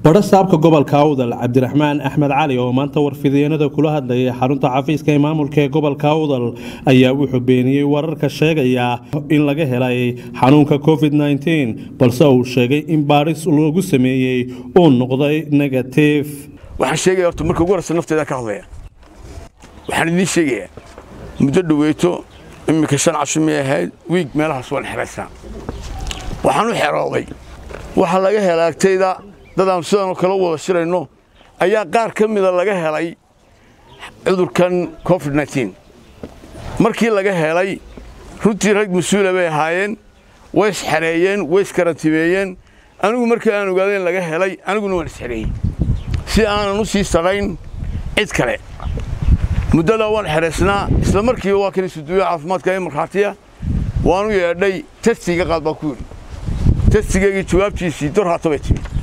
barasaabka gobolka Awdal Cabdiraxmaan Axmed Cali oo maanta warfidyeenada kula hadlayay xarunta xafiiska ee maamulka ee gobolka Awdal ayaa wuxuu beeniyay wararka sheegaya in laga helay xanuunka COVID-19 balse uu sheegay in baaris lagu sameeyay oo noqday negative. waxaan sheegay horta markii ugu horeysa nafteeda ka hadlaya waxaan idin sheegay muddo dhaweeto imika 5 casho ma ahayd week meelahaas waan xiraysnaa waxaan u xirooday waxa laga helay agtayda dadaan sidoo kale wada shirayno ayaa qaar ka mid ah laga helay cudurkan COVID-19 markii laga helay runtii rag mas'uul ah bay ahaayeen way isxareeyeen way iskarantimeeyeen anigu markii aan ogaaday in laga helay aniguna waan isxareeyay si aanan u sii sarayn cid kale muddada waan xiraysnaa isla markii waa kan isuduyo caafimaadka ee marxatiya waan u yeedhay testiga qaad baa ku yiri testiga jawaabtiisii door haatay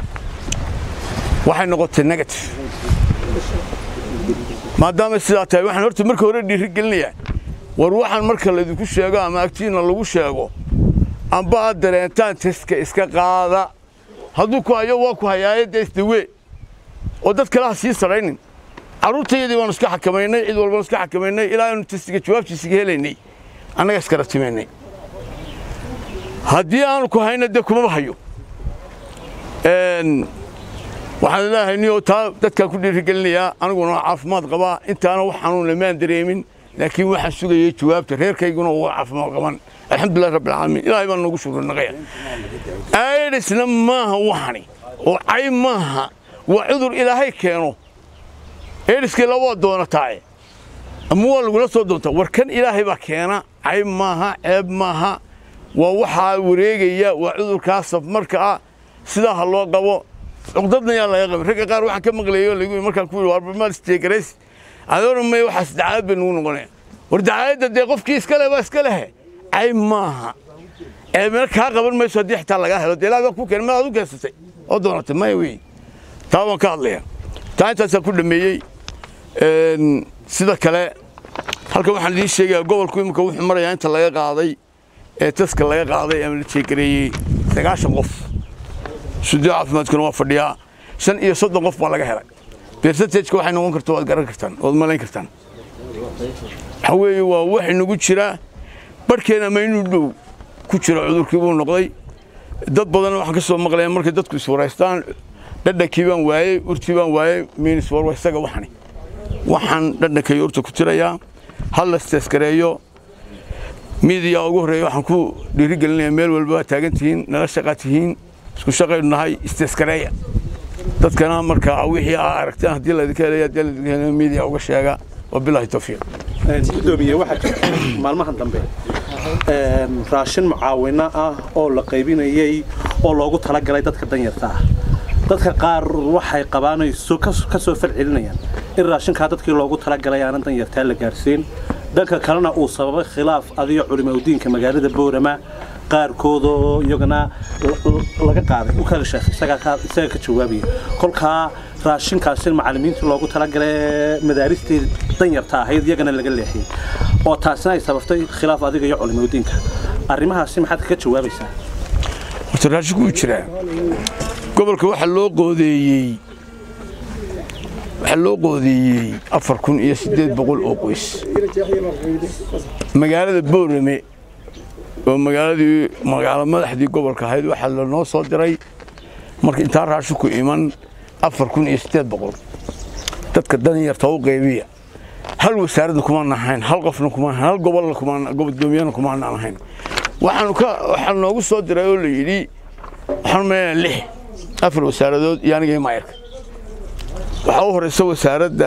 waxay noqotay negative maadaama sidaa tahay waxaan horta markii hore dhiirigelinayaa war waxaan marka la idinku sheego ama agtiina lagu sheego amba dareentaan testka iska qaada hadduu ku hayo waa ku hayaayada isdawe oo dad kale ha sii saraynin caruurtayadii waan iska xakamaynay cid walba iska xakamaynay ilaa aanu testiga jawaabtiisa helaynay annaga iska ratimaynay haddii aanu ku hayna de kuma hayo waxaan ilaahay niyo taa dadka ku dhiirigelinayaa aniguna caafimaad qabaa intaana wax xanuun lama dareemin laakiin waxaan sugayay jawaabta reerkayguna waa caafimaad qaban alxamdulillah rabbil caalamiin ilaahay baan noogu shukrinaqaya aydisna maaha waxani oo ay maaha waa cudur ilaahay keeno aydisku laba doonataa ama waa lagu la soo doontaa warkan ilaahay baa keena ay maaha ceeb maaha waa waxa wareegaya waa cudurkaas markaa sida ha loo qabo عقدتنا يلا يا غبي رجع قار واحد كم غليو اللي يقول مركب كل وارب ما استيقرس هذول ما يوحس دعاية بنون قناه والدعاية ده يقف كيس كله بس كله أي ماها المركب قبل ما يصدق حتى لقاه هذا لا يقف كلمة هذا قصة أدونة ما يوي طبعا كارليا تعال تسكت المية سيدا كله هالكم حلين شيء قبل كل مكوح مرة يعني تلاقي قاضي تسك لاقي قاضي يعمل شيء كريه تقاش مقف سوداء عفمتكم وفرديا سن إيه صدق قف ولا جهرك بيرسنتجكوا حين نقول كرتوا أتقرر كرتان والملاين كرتان حوي وواحد نقول شراء بركينا ما ينودو كشراء عذور كيبون نقضي ضد بدنا واحد قصوا مغلين مركز ضد كسوراستان ضد كيبان واي ورتيبان واي مين سوار ويستجا وحني وحن ضد كيورتو كتيريا هلا استسكريو ميديا وجهري وحنكو لرجلنا ميل والبا تاجنتين نرشقاتين isku shaqaynahay isteeskaraya dadkana marka wixii aragtaan hadii la idinka media uga sheega wabillahi tawfiiq gudoomiye waxa maalmahan dambe raashin mucaawina ah oo la qaybinayay oo loogu tala galay dadka danyarta ah dadka qaar waxay qabaanayso ka soo falcelinayaan in raashinka dadkii loogu tala galay aan danyarta la gaarsiin dadka kalena uu sababay khilaaf adiga culimada diinka magaalada Boorama qaarkooda iyagana laga qaaday u kala sheekay isaga ka jawaabay kolka raashinkaas macallimiinta loogu tala galay madaarista danyarta ahayd iyagana laga leexiyay oo taasna ay sababtay khilaaf adiga iyo culimada diinka arrimahaasi maxaad ka jawaabaysaa horta raashinku jira gobolka waxa loo qodeeyay 4800 oo qoys magaalada Boorame oo magaalada madaxdii gobolka ahayd waxa la noo soo diray markii inta raashinku iman 4800 dadka danyarta oo qeybiya hal wasaaradda kuma nahayn hal qofna kuma hal gobol kuma gobdoomiyana kuma nahayn waxaan noogu soo diray oo la yiri waxaan ma leh afar wasaaradood yaaniga maayirka waxa uu horeysa wasaaradda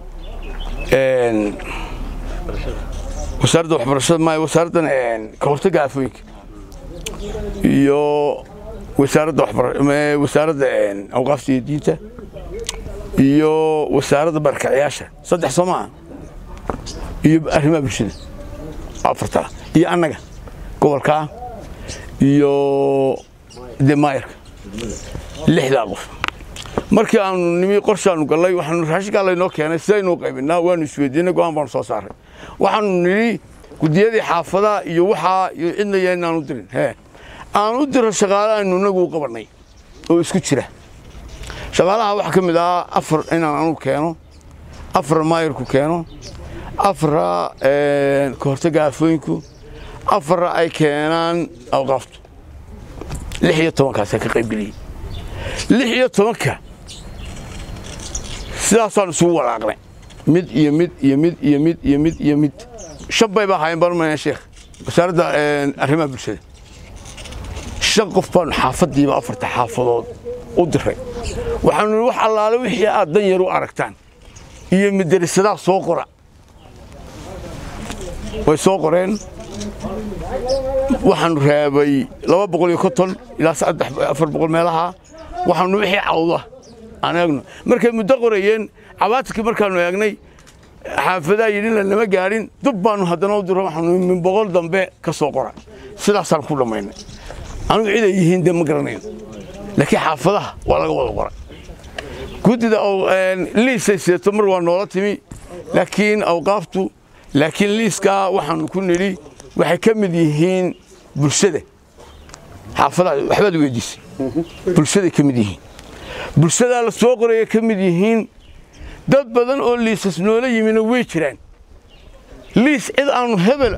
وسارد وحبرشاد ما وسارد كورتك عفويك يو وسارد وحبر ما وسارد أوقاف سيديته يو وسارد بركة عياشة صدق سماع يبقى هما بشدة عفرتها يا أنا قبل كا يو دماير لحظة أقف markii aan nimi qorshaan galay waxaan raashin galay noo keenay sidaynu qaybinaa waan isweydiinay go'aan baan soo saaray waxaan niri gudiyadii xaafada iyo waxa cidna yeynaan u dirin aan u diro shaqaalaha inagu qabanay oo isku jira shaqaalaha waxa kamid ah 4 inaan anu keeno 4 maayirku keeno 4 kahortaga afooyinku 4 ay keenaan awqaaftu 16 kaas ka qaybgeliyay 16 sidaasaan soo walaaqnay mid shabay baa hayn barmaya sheekh wasaaradda arrimaha bulshada shan qof baan xaafadiiba 4 xaafadood u diray waxaanu wax allaale wixii aad dan yar u aragtaan iyo madrasadaha soo qora way soo qoreen waxaanu raabay 250 ilaa 400 meelaha waxaanu wixii cawda aan eegno markay muddo qorayeen cawaadkii markaanu eegnay xaafadaha yidhina lama gaarin dub baanu haddana u diro waxaanu min 100 dambe ka soo qora sidaasaan ku dhamaynay anigu cid ay yihiin de ma garanayo laakiin xaafadaha waa laga wada qora gudida oo liisay seeto mar waa noola timi laakiin awqaaftu laakiin liiska waxaanu ku niri waxay ka mid yihiin bulshada xaafadaha waxbaad weydiisay bulshada ka mid yihiin bulshada la soo qoray ka mid yihiin dad badan oo liisas noola yimina way jiraan liis cid aanu hebel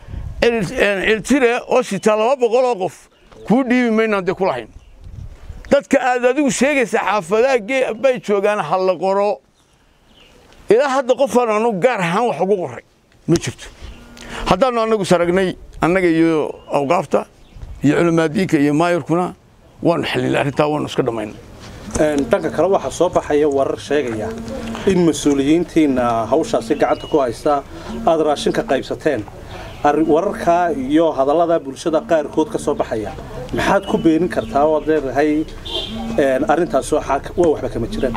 iltire oo sita 200 oo qof ku dhiibi maynaan de kulahayn dadka aad adigu sheegaysa xaafadaha bay joogaan hal la qoro ilaa hadda qof aanu gaar ahaan wax ugu qoray ma jirto haddaanu anagu saragnay annaga iyo awqaafta iyo culimaadiinka iyo maayirkuna waan xalilay arrintaa waan iska dhamaynay dhanka kale waxa soo baxaya warar sheegaya in mas'uuliyiintiina hawshaasi gacanta ku haysta aad raashinka qaybsateen wararka iyo hadallada bulshada qaarkood ka soo baxaya maxaad ku beenin kartaa oo leedahay arrintaas waa waxba kama jiraan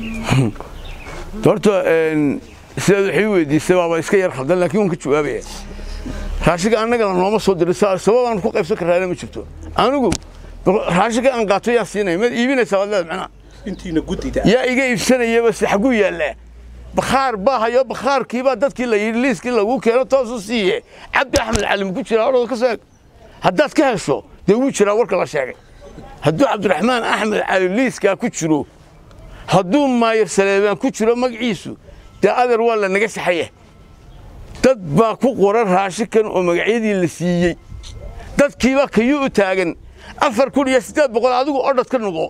horta sida wixii weydiisay waa iska yar khaldan laakiin waan ka jawaabaya raashinka annaga nooma soo diray sabab aan ku qaybsan karnaa ma jirto anigu raashinka aan qaato yaa siinay ma iibinaysaa walaal macna intiina gudida yaa iga iibsanayaba si xagu yaala bakhaar baa hayo bakhaarkiiba dadkii la yiri liiskii lagu keeno toos u siiye Cabdi Axmed Calim ku jira oo ka saag haddaad ka hesho dee wuu jira warka la sheegay hadduu Cabdiraxmaan Axmed Calim liiska ku jiro hadduu maayir Saleebaan ku jiro magaciisu dee adeer waa la naga saxaya dad baa ku qoran raashinkan oo magacyadii la siiyey dadkiiba kayuu u taagan 4800 adigu ordad ka noqo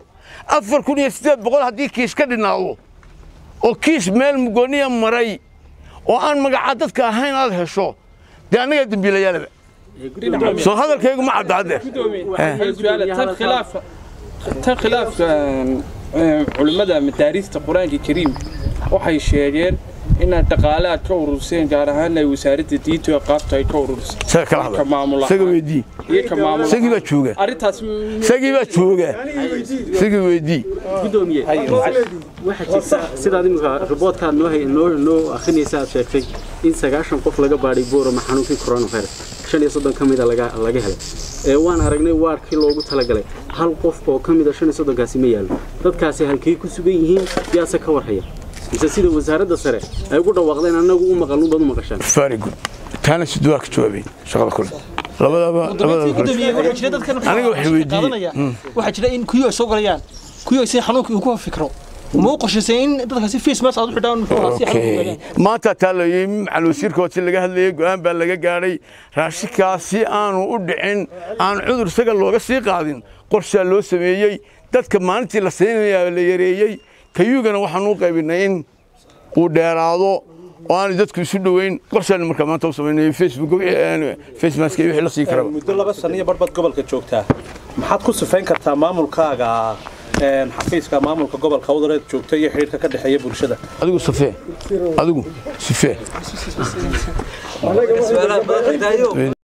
4800 haddii kiis ka dhinaado oo kiis meel mugooniya maray oo aan magaca dadka ahayn aad hesho dee anaga dambiilayaalaba soo hadalkaygu ma caddaade tan khilaaf culimada madaarista quraanka kariim waxay sheegeen in dhaqaalaha ka ururseen gaar ahaan ay wasaaradda diinta iyo qaabta ay ka ururseen ka maamula saga weydii sagi baa jooga arintaas sagi baa jooga sagi weydii gudoomiye waxa jirta sidaad imika riboodka noo akhrinaysa sheegtay in 90 qof laga baaray boorama xanuunkii coronavirus 35 kamida laga helay waan aragnay waarkii loogu talagalay hal qof oo kamida 35 kaasi ma yaalo dadkaasi halkii ku sugan yihiin yaasa ka warhaya sida wasaaradda sare ay ugu dhawaaqdeen anagu u maqalno bad maqashaan very good taana sidoo ka jawaabay shaqada kale labadaba aniga wax weydiiyay waxa jira in kuyo soo galayaan kuyo si xanuunka uu ku fikro ma qorsheyseen dadkaasi face mask aad u xidhaan si xanuunka maanta talooyin macal wasiirka oo laga hadlayay go'aan baa laga gaaray raashikaasi aanu u dhicin aan cudur sagal looga sii qaadin qorshe loo sameeyay dadka maalintii la sameeyay la yareeyay kayugana waxaan u qaybinay in uu dheeraado oo aan dadku isu dhaweyn qorshe marka maanta u sameeyay Facebook face mask iyo wixii la sii karo muddo 2 sano iyo barbad gobolka joogtaa maxaad ku sifayn kartaa maamulkaaga xafiiska maamulka gobolka Awdal joogta iyo xiriirka ka dhaxeeya bulshada adigu sifee